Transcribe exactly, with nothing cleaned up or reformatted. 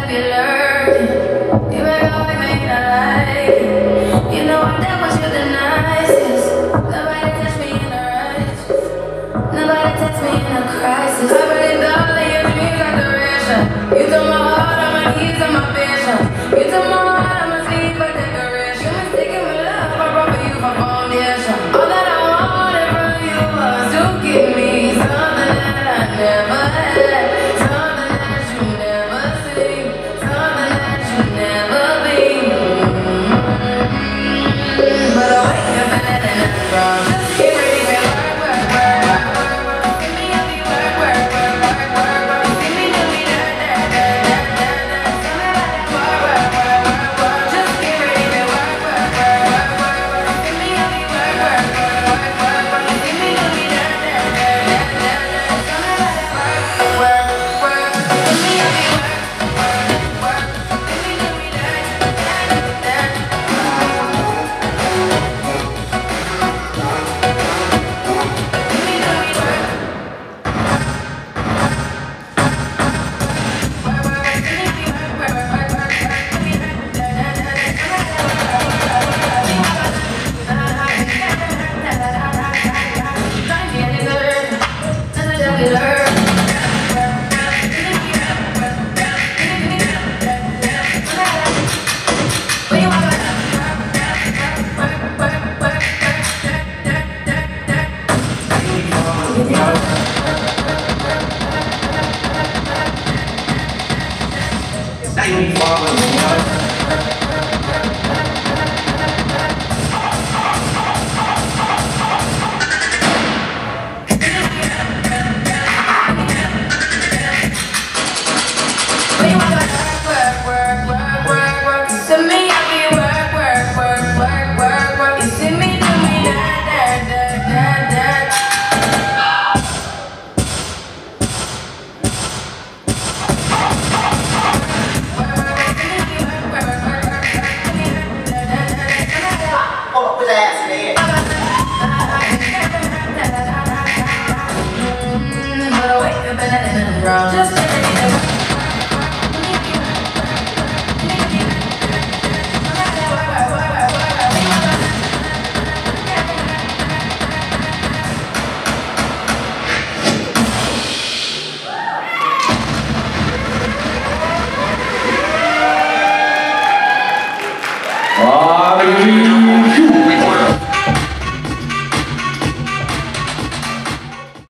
be lurking. You make always make it like you know I'm down, but you're the nicest. Nobody touch me in a righteous. Nobody touch me in a crisis. I really thought that your dreams like duration. You took my heart, all my keys, and my vision. You took my heart, I'm a sleep for decoration. You mistaken with love, I brought for you for foundation. All that I wanted from you was to give me something that I never had. Something that you never seen. Something that you never been. Mm-hmm. But I wake up and let it wrong. Just get ready for work, work, work, work, work, work. Give me a beat, work, work, work, work, work, work. Give me the beat, da, da, da, da, da, da. Tell me about that work, work, work, work, work. Just get ready for work, work, work, work, work, work. Give me a beat, work, work, work, work, work, work. Give me the beat, da, da, da, da, da, da. Tell me about that work, work, work. Give me a beat, work, work, work. Give me the beat, da, da, da, da. Just